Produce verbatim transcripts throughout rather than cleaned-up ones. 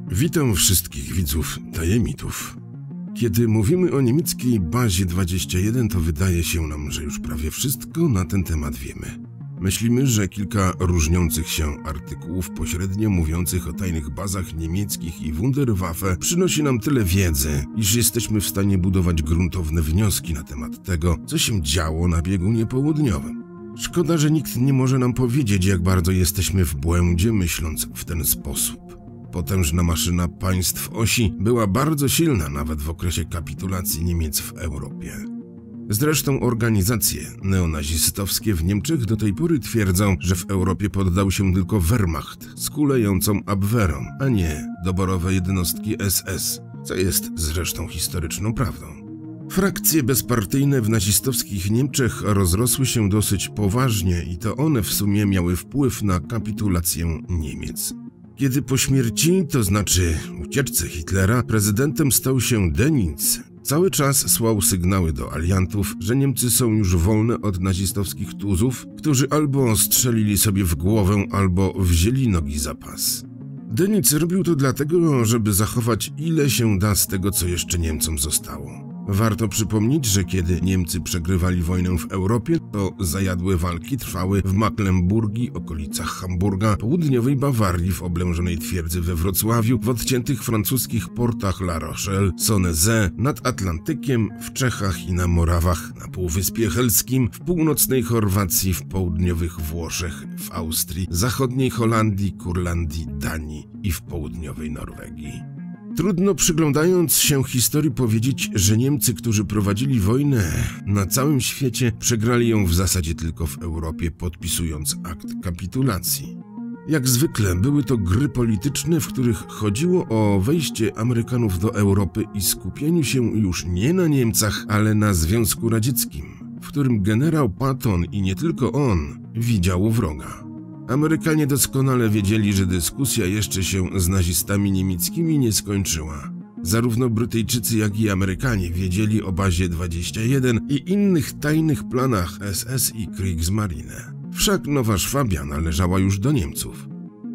Witam wszystkich widzów Tajemników. Kiedy mówimy o niemieckiej bazie dwadzieścia jeden, to wydaje się nam, że już prawie wszystko na ten temat wiemy. Myślimy, że kilka różniących się artykułów pośrednio mówiących o tajnych bazach niemieckich i Wunderwaffe przynosi nam tyle wiedzy, iż jesteśmy w stanie budować gruntowne wnioski na temat tego, co się działo na biegunie południowym. Szkoda, że nikt nie może nam powiedzieć, jak bardzo jesteśmy w błędzie, myśląc w ten sposób. Potężna maszyna państw osi była bardzo silna nawet w okresie kapitulacji Niemiec w Europie. Zresztą organizacje neonazistowskie w Niemczech do tej pory twierdzą, że w Europie poddał się tylko Wehrmacht z kulejącą Abwehrą, a nie doborowe jednostki S S, co jest zresztą historyczną prawdą. Frakcje bezpartyjne w nazistowskich Niemczech rozrosły się dosyć poważnie i to one w sumie miały wpływ na kapitulację Niemiec. Kiedy po śmierci, to znaczy ucieczce Hitlera, prezydentem stał się Dönitz, cały czas słał sygnały do aliantów, że Niemcy są już wolne od nazistowskich tuzów, którzy albo strzelili sobie w głowę, albo wzięli nogi za pas. Dönitz robił to dlatego, żeby zachować ile się da z tego, co jeszcze Niemcom zostało. Warto przypomnieć, że kiedy Niemcy przegrywali wojnę w Europie, to zajadłe walki trwały w Mecklenburgii, okolicach Hamburga, południowej Bawarii, w oblężonej twierdzy we Wrocławiu, w odciętych francuskich portach La Rochelle, Sonnezé, nad Atlantykiem, w Czechach i na Morawach, na Półwyspie Helskim, w północnej Chorwacji, w południowych Włoszech, w Austrii, zachodniej Holandii, Kurlandii, Danii i w południowej Norwegii. Trudno przyglądając się historii powiedzieć, że Niemcy, którzy prowadzili wojnę na całym świecie, przegrali ją w zasadzie tylko w Europie, podpisując akt kapitulacji. Jak zwykle były to gry polityczne, w których chodziło o wejście Amerykanów do Europy i skupieniu się już nie na Niemcach, ale na Związku Radzieckim, w którym generał Patton i nie tylko on widział wroga. Amerykanie doskonale wiedzieli, że dyskusja jeszcze się z nazistami niemieckimi nie skończyła. Zarówno Brytyjczycy, jak i Amerykanie wiedzieli o bazie dwadzieścia jeden i innych tajnych planach S S i Kriegsmarine. Wszak Nowa Szwabia należała już do Niemców.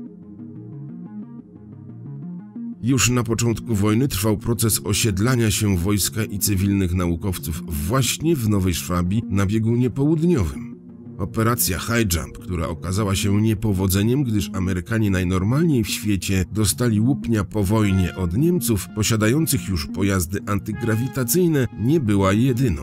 Już na początku wojny trwał proces osiedlania się wojska i cywilnych naukowców właśnie w Nowej Szwabii na biegunie południowym. Operacja High Jump, która okazała się niepowodzeniem, gdyż Amerykanie najnormalniej w świecie dostali łupnia po wojnie od Niemców posiadających już pojazdy antygrawitacyjne, nie była jedyną.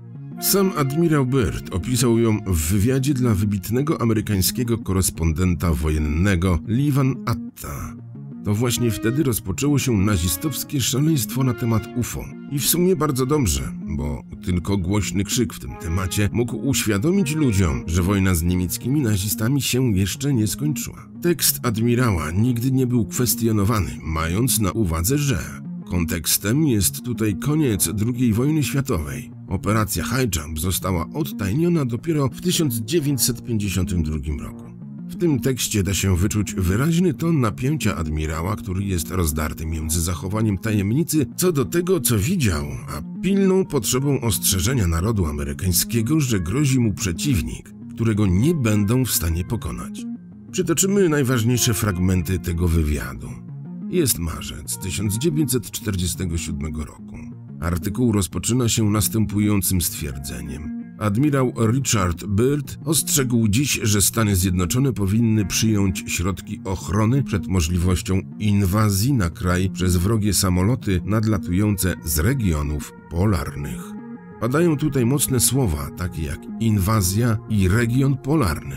Sam admirał Byrd opisał ją w wywiadzie dla wybitnego amerykańskiego korespondenta wojennego Lee Van Atta. To właśnie wtedy rozpoczęło się nazistowskie szaleństwo na temat U F O. I w sumie bardzo dobrze, bo tylko głośny krzyk w tym temacie mógł uświadomić ludziom, że wojna z niemieckimi nazistami się jeszcze nie skończyła. Tekst admirała nigdy nie był kwestionowany, mając na uwadze, że kontekstem jest tutaj koniec drugiej wojny światowej. Operacja High Jump została odtajniona dopiero w tysiąc dziewięćset pięćdziesiątym drugim roku. W tym tekście da się wyczuć wyraźny ton napięcia admirała, który jest rozdarty między zachowaniem tajemnicy co do tego, co widział, a pilną potrzebą ostrzeżenia narodu amerykańskiego, że grozi mu przeciwnik, którego nie będą w stanie pokonać. Przytoczymy najważniejsze fragmenty tego wywiadu. Jest marzec tysiąc dziewięćset czterdziestego siódmego roku. Artykuł rozpoczyna się następującym stwierdzeniem. Admirał Richard Byrd ostrzegł dziś, że Stany Zjednoczone powinny przyjąć środki ochrony przed możliwością inwazji na kraj przez wrogie samoloty nadlatujące z regionów polarnych. Padają tutaj mocne słowa, takie jak inwazja i region polarny.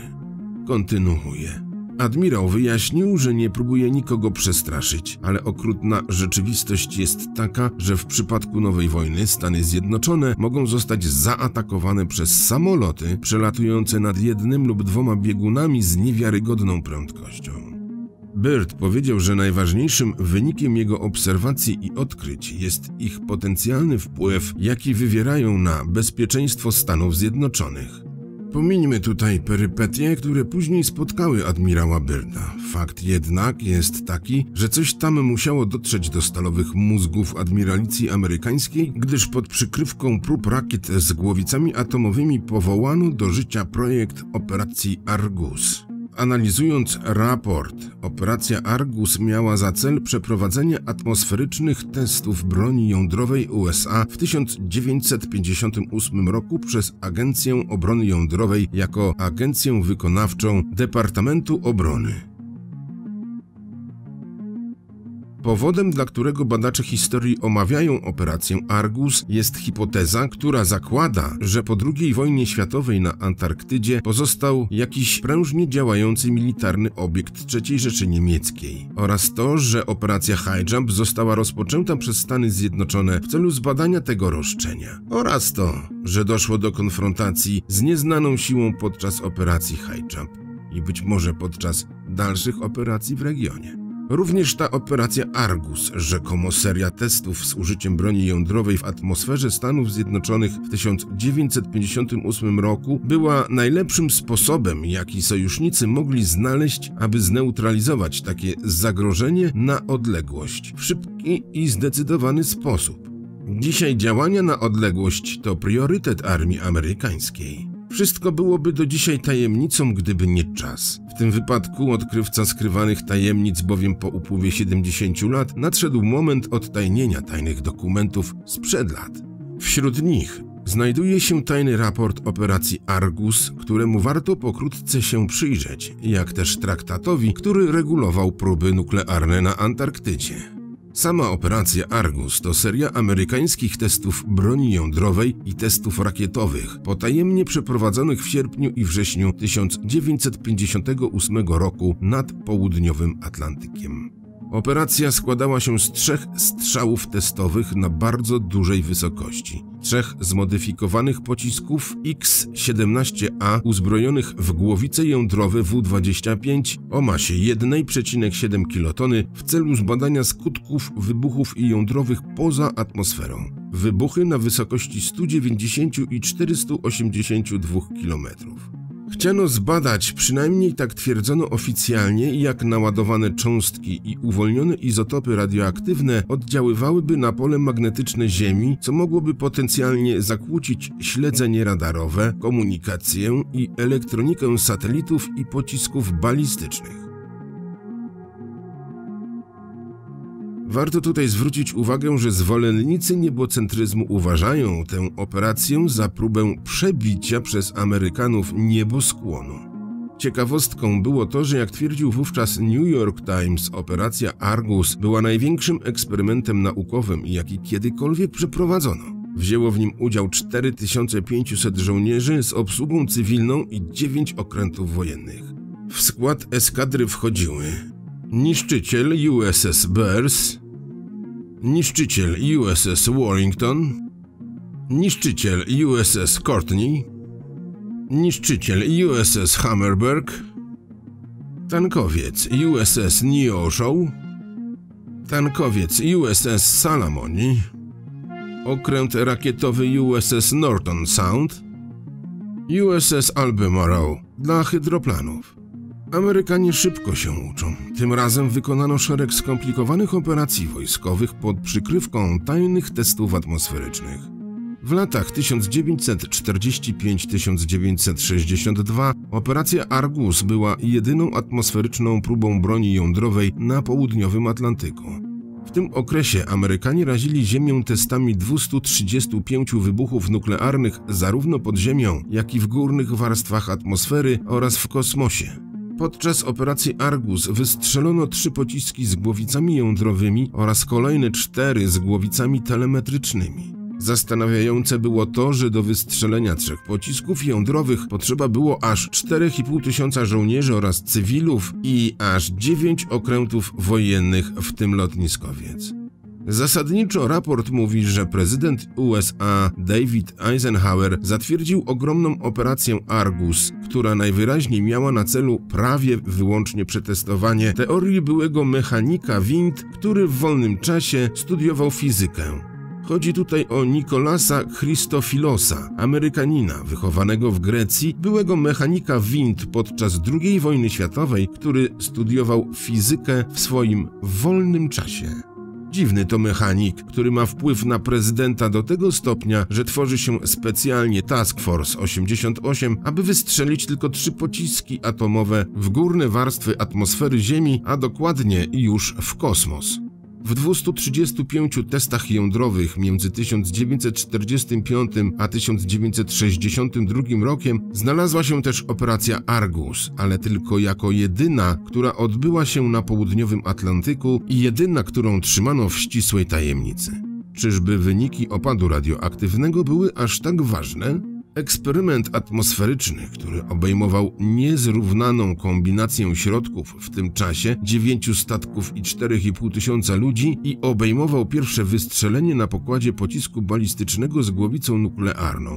Kontynuuje. Admirał wyjaśnił, że nie próbuje nikogo przestraszyć, ale okrutna rzeczywistość jest taka, że w przypadku nowej wojny Stany Zjednoczone mogą zostać zaatakowane przez samoloty przelatujące nad jednym lub dwoma biegunami z niewiarygodną prędkością. Byrd powiedział, że najważniejszym wynikiem jego obserwacji i odkryć jest ich potencjalny wpływ, jaki wywierają na bezpieczeństwo Stanów Zjednoczonych. Pomińmy tutaj perypetie, które później spotkały admirała Byrda. Fakt jednak jest taki, że coś tam musiało dotrzeć do stalowych mózgów admiralicji amerykańskiej, gdyż pod przykrywką prób rakiet z głowicami atomowymi powołano do życia projekt operacji Argus. Analizując raport, operacja Argus miała za cel przeprowadzenie atmosferycznych testów broni jądrowej U S A w tysiąc dziewięćset pięćdziesiątym ósmym roku przez Agencję Obrony Jądrowej jako agencję wykonawczą Departamentu Obrony. Powodem, dla którego badacze historii omawiają operację Argus, jest hipoteza, która zakłada, że po drugiej wojnie światowej na Antarktydzie pozostał jakiś prężnie działający militarny obiekt trzeciej Rzeszy Niemieckiej oraz to, że operacja High Jump została rozpoczęta przez Stany Zjednoczone w celu zbadania tego roszczenia oraz to, że doszło do konfrontacji z nieznaną siłą podczas operacji High Jump i być może podczas dalszych operacji w regionie. Również ta operacja Argus, rzekomo seria testów z użyciem broni jądrowej w atmosferze Stanów Zjednoczonych w tysiąc dziewięćset pięćdziesiątym ósmym roku, była najlepszym sposobem, jaki sojusznicy mogli znaleźć, aby zneutralizować takie zagrożenie na odległość w szybki i zdecydowany sposób. Dzisiaj działania na odległość to priorytet armii amerykańskiej. Wszystko byłoby do dzisiaj tajemnicą, gdyby nie czas. W tym wypadku odkrywca skrywanych tajemnic, bowiem po upływie siedemdziesięciu lat nadszedł moment odtajnienia tajnych dokumentów sprzed lat. Wśród nich znajduje się tajny raport operacji Argus, któremu warto pokrótce się przyjrzeć, jak też traktatowi, który regulował próby nuklearne na Antarktydzie. Sama operacja Argus to seria amerykańskich testów broni jądrowej i testów rakietowych, potajemnie przeprowadzonych w sierpniu i wrześniu tysiąc dziewięćset pięćdziesiątego ósmego roku nad południowym Atlantykiem. Operacja składała się z trzech strzałów testowych na bardzo dużej wysokości, trzech zmodyfikowanych pocisków X siedemnaście A uzbrojonych w głowice jądrowe W dwadzieścia pięć o masie jeden przecinek siedem kilotony w celu zbadania skutków wybuchów jądrowych poza atmosferą. Wybuchy na wysokości stu dziewięćdziesięciu i czterystu osiemdziesięciu dwóch kilometrów. Chciano zbadać, przynajmniej tak twierdzono oficjalnie, jak naładowane cząstki i uwolnione izotopy radioaktywne oddziaływałyby na pole magnetyczne Ziemi, co mogłoby potencjalnie zakłócić śledzenie radarowe, komunikację i elektronikę satelitów i pocisków balistycznych. Warto tutaj zwrócić uwagę, że zwolennicy niebocentryzmu uważają tę operację za próbę przebicia przez Amerykanów nieboskłonu. Ciekawostką było to, że jak twierdził wówczas New York Times, operacja Argus była największym eksperymentem naukowym, jaki kiedykolwiek przeprowadzono. Wzięło w nim udział cztery tysiące pięćset żołnierzy z obsługą cywilną i dziewięć okrętów wojennych. W skład eskadry wchodziły niszczyciel U S S Bears, niszczyciel U S S Warrington, niszczyciel U S S Courtney, niszczyciel U S S Hammerberg, tankowiec U S S Neosho, tankowiec U S S Salamoni, okręt rakietowy U S S Norton Sound, U S S Albemarle dla hydroplanów. Amerykanie szybko się uczą. Tym razem wykonano szereg skomplikowanych operacji wojskowych pod przykrywką tajnych testów atmosferycznych. W latach tysiąc dziewięćset czterdziesty piąty do tysiąc dziewięćset sześćdziesiątego drugiego operacja Argus była jedyną atmosferyczną próbą broni jądrowej na południowym Atlantyku. W tym okresie Amerykanie razili Ziemię testami dwustu trzydziestu pięciu wybuchów nuklearnych zarówno pod ziemią, jak i w górnych warstwach atmosfery oraz w kosmosie. Podczas operacji Argus wystrzelono trzy pociski z głowicami jądrowymi oraz kolejne cztery z głowicami telemetrycznymi. Zastanawiające było to, że do wystrzelenia trzech pocisków jądrowych potrzeba było aż czterech i pół tysiąca żołnierzy oraz cywilów i aż dziewięć okrętów wojennych, w tym lotniskowiec. Zasadniczo raport mówi, że prezydent U S A David Eisenhower zatwierdził ogromną operację Argus, która najwyraźniej miała na celu prawie wyłącznie przetestowanie teorii byłego mechanika wind, który w wolnym czasie studiował fizykę. Chodzi tutaj o Nikolasa Christofilosa, Amerykanina wychowanego w Grecji, byłego mechanika wind podczas drugiej wojny światowej, który studiował fizykę w swoim wolnym czasie. Dziwny to mechanik, który ma wpływ na prezydenta do tego stopnia, że tworzy się specjalnie Task Force osiemdziesiąt osiem, aby wystrzelić tylko trzy pociski atomowe w górne warstwy atmosfery Ziemi, a dokładnie już w kosmos. W dwustu trzydziestu pięciu testach jądrowych między tysiąc dziewięćset czterdziestym piątym a tysiąc dziewięćset sześćdziesiątym drugim rokiem znalazła się też operacja Argus, ale tylko jako jedyna, która odbyła się na południowym Atlantyku i jedyna, którą trzymano w ścisłej tajemnicy. Czyżby wyniki opadu radioaktywnego były aż tak ważne? Eksperyment atmosferyczny, który obejmował niezrównaną kombinację środków w tym czasie dziewięciu statków i czterech i pół tysiąca ludzi i obejmował pierwsze wystrzelenie na pokładzie pocisku balistycznego z głowicą nuklearną.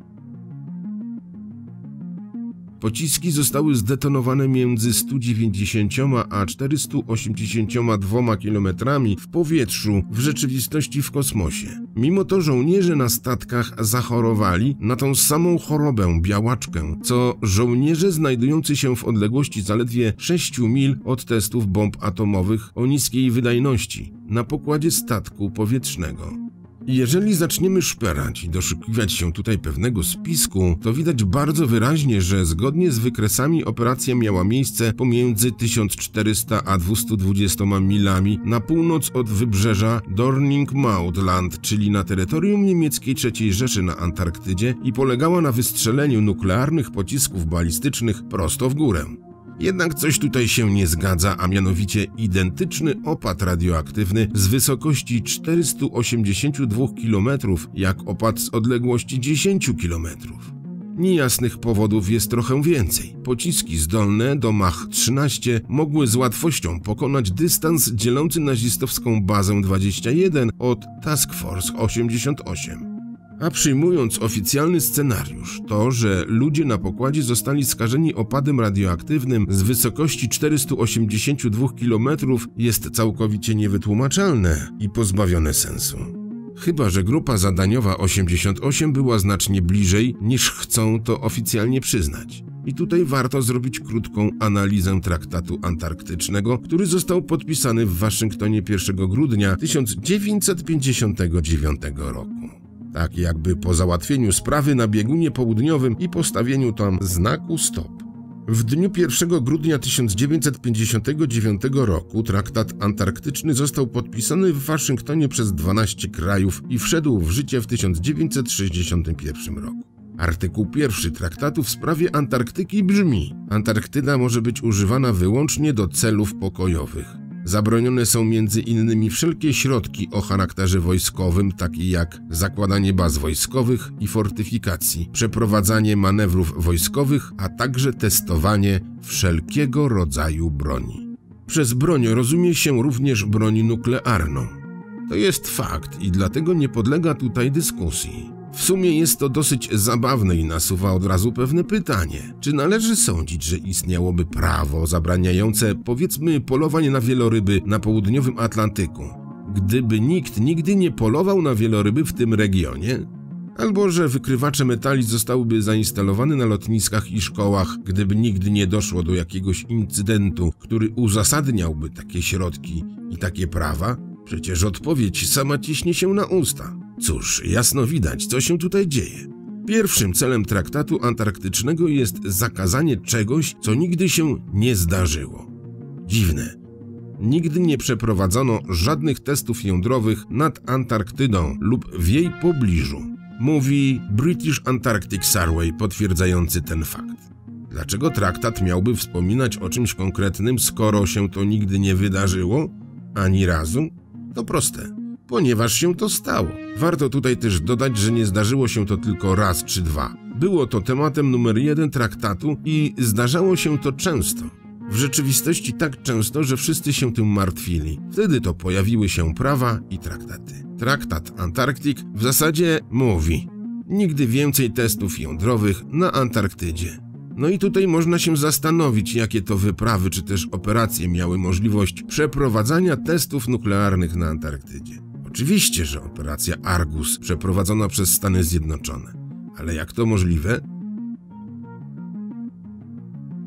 Pociski zostały zdetonowane między stu dziewięćdziesięcioma a czterystu osiemdziesięcioma dwoma kilometrami w powietrzu, w rzeczywistości w kosmosie. Mimo to żołnierze na statkach zachorowali na tą samą chorobę, białaczkę, co żołnierze znajdujący się w odległości zaledwie sześciu mil od testów bomb atomowych o niskiej wydajności na pokładzie statku powietrznego. Jeżeli zaczniemy szperać i doszukiwać się tutaj pewnego spisku, to widać bardzo wyraźnie, że zgodnie z wykresami operacja miała miejsce pomiędzy tysiąc czterysta a dwieście dwadzieścia milami na północ od wybrzeża Dorning-Mautland, czyli na terytorium niemieckiej trzeciej Rzeszy na Antarktydzie i polegała na wystrzeleniu nuklearnych pocisków balistycznych prosto w górę. Jednak coś tutaj się nie zgadza, a mianowicie identyczny opad radioaktywny z wysokości czterystu osiemdziesięciu dwóch kilometrów, jak opad z odległości dziesięciu kilometrów. Niejasnych powodów jest trochę więcej. Pociski zdolne do Mach trzynaście mogły z łatwością pokonać dystans dzielący nazistowską bazę dwadzieścia jeden od Task Force osiemdziesiąt osiem. A przyjmując oficjalny scenariusz, to, że ludzie na pokładzie zostali skażeni opadem radioaktywnym z wysokości czterystu osiemdziesięciu dwóch kilometrów, jest całkowicie niewytłumaczalne i pozbawione sensu. Chyba że grupa zadaniowa osiemdziesiąt osiem była znacznie bliżej, niż chcą to oficjalnie przyznać. I tutaj warto zrobić krótką analizę traktatu antarktycznego, który został podpisany w Waszyngtonie pierwszego grudnia tysiąc dziewięćset pięćdziesiątego dziewiątego roku. Tak jakby po załatwieniu sprawy na biegunie południowym i postawieniu tam znaku stop. W dniu pierwszego grudnia tysiąc dziewięćset pięćdziesiątego dziewiątego roku traktat antarktyczny został podpisany w Waszyngtonie przez dwanaście krajów i wszedł w życie w tysiąc dziewięćset sześćdziesiątym pierwszym roku. Artykuł pierwszy traktatu w sprawie Antarktyki brzmi: Antarktyda może być używana wyłącznie do celów pokojowych. Zabronione są między innymi wszelkie środki o charakterze wojskowym, takie jak zakładanie baz wojskowych i fortyfikacji, przeprowadzanie manewrów wojskowych, a także testowanie wszelkiego rodzaju broni. Przez broń rozumie się również broń nuklearną. To jest fakt i dlatego nie podlega tutaj dyskusji. W sumie jest to dosyć zabawne i nasuwa od razu pewne pytanie. Czy należy sądzić, że istniałoby prawo zabraniające, powiedzmy, polowań na wieloryby na południowym Atlantyku, gdyby nikt nigdy nie polował na wieloryby w tym regionie? Albo że wykrywacze metali zostałyby zainstalowane na lotniskach i szkołach, gdyby nigdy nie doszło do jakiegoś incydentu, który uzasadniałby takie środki i takie prawa? Przecież odpowiedź sama ciśnie się na usta. Cóż, jasno widać, co się tutaj dzieje. Pierwszym celem traktatu antarktycznego jest zakazanie czegoś, co nigdy się nie zdarzyło. Dziwne. Nigdy nie przeprowadzono żadnych testów jądrowych nad Antarktydą lub w jej pobliżu. Mówi British Antarctic Survey potwierdzający ten fakt. Dlaczego traktat miałby wspominać o czymś konkretnym, skoro się to nigdy nie wydarzyło? Ani razu? To proste. Ponieważ się to stało. Warto tutaj też dodać, że nie zdarzyło się to tylko raz czy dwa. Było to tematem numer jeden traktatu i zdarzało się to często. W rzeczywistości tak często, że wszyscy się tym martwili. Wtedy to pojawiły się prawa i traktaty. Traktat Antarctic w zasadzie mówi: nigdy więcej testów jądrowych na Antarktydzie. No i tutaj można się zastanowić, jakie to wyprawy czy też operacje miały możliwość przeprowadzania testów nuklearnych na Antarktydzie. Oczywiście, że operacja Argus przeprowadzona przez Stany Zjednoczone. Ale jak to możliwe?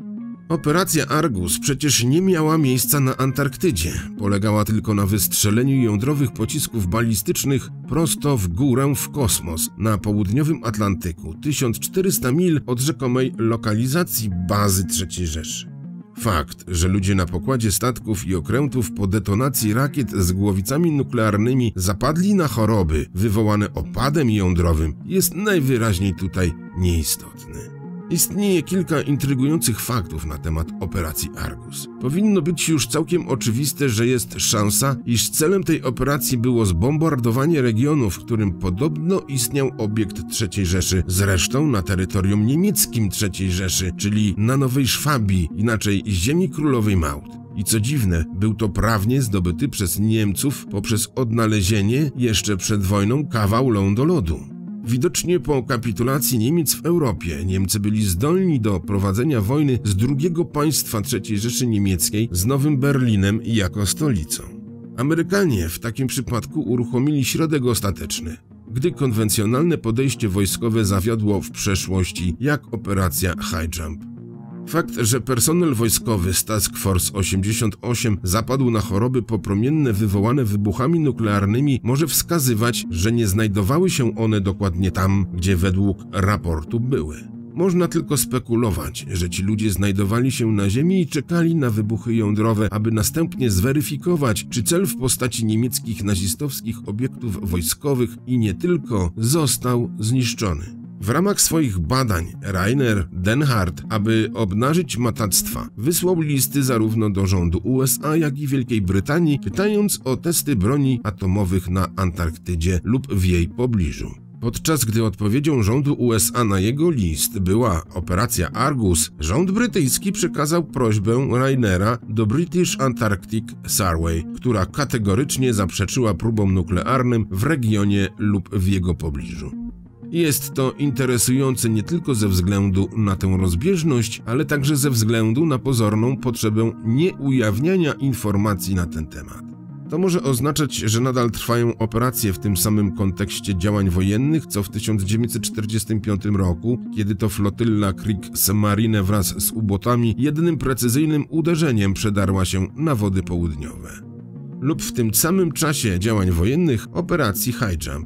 Operacja Argus przecież nie miała miejsca na Antarktydzie. Polegała tylko na wystrzeleniu jądrowych pocisków balistycznych prosto w górę w kosmos na południowym Atlantyku, tysiąc czterysta mil od rzekomej lokalizacji bazy trzeciej Rzeszy. Fakt, że ludzie na pokładzie statków i okrętów po detonacji rakiet z głowicami nuklearnymi zapadli na choroby wywołane opadem jądrowym, jest najwyraźniej tutaj nieistotny. Istnieje kilka intrygujących faktów na temat operacji Argus. Powinno być już całkiem oczywiste, że jest szansa, iż celem tej operacji było zbombardowanie regionu, w którym podobno istniał obiekt trzeciej Rzeszy, zresztą na terytorium niemieckim trzeciej Rzeszy, czyli na Nowej Szwabii, inaczej Ziemi Królowej Maud. I co dziwne, był to prawnie zdobyty przez Niemców poprzez odnalezienie jeszcze przed wojną kawał lądolodu. Widocznie po kapitulacji Niemiec w Europie Niemcy byli zdolni do prowadzenia wojny z drugiego państwa trzeciej Rzeszy Niemieckiej z Nowym Berlinem jako stolicą. Amerykanie w takim przypadku uruchomili środek ostateczny, gdy konwencjonalne podejście wojskowe zawiodło w przeszłości, jak operacja High Jump. Fakt, że personel wojskowy z Task Force osiemdziesiąt osiem zapadł na choroby popromienne wywołane wybuchami nuklearnymi, może wskazywać, że nie znajdowały się one dokładnie tam, gdzie według raportu były. Można tylko spekulować, że ci ludzie znajdowali się na Ziemi i czekali na wybuchy jądrowe, aby następnie zweryfikować, czy cel w postaci niemieckich nazistowskich obiektów wojskowych i nie tylko został zniszczony. W ramach swoich badań Rainer Denhardt, aby obnażyć matactwa, wysłał listy zarówno do rządu U S A, jak i Wielkiej Brytanii, pytając o testy broni atomowych na Antarktydzie lub w jej pobliżu. Podczas gdy odpowiedzią rządu U S A na jego list była operacja Argus, rząd brytyjski przekazał prośbę Rainera do British Antarctic Survey, która kategorycznie zaprzeczyła próbom nuklearnym w regionie lub w jego pobliżu. Jest to interesujące nie tylko ze względu na tę rozbieżność, ale także ze względu na pozorną potrzebę nieujawniania informacji na ten temat. To może oznaczać, że nadal trwają operacje w tym samym kontekście działań wojennych, co w tysiąc dziewięćset czterdziestym piątym roku, kiedy to flotylla Kriegsmarine wraz z ubotami jednym precyzyjnym uderzeniem przedarła się na wody południowe. Lub w tym samym czasie działań wojennych operacji High Jump.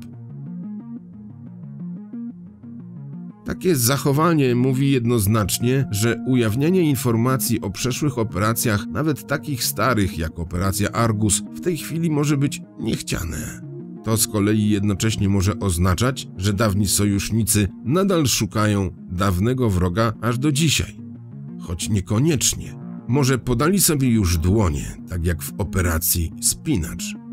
Takie zachowanie mówi jednoznacznie, że ujawnianie informacji o przeszłych operacjach, nawet takich starych jak operacja Argus, w tej chwili może być niechciane. To z kolei jednocześnie może oznaczać, że dawni sojusznicy nadal szukają dawnego wroga aż do dzisiaj. Choć niekoniecznie. Może podali sobie już dłonie, tak jak w operacji Spinacz.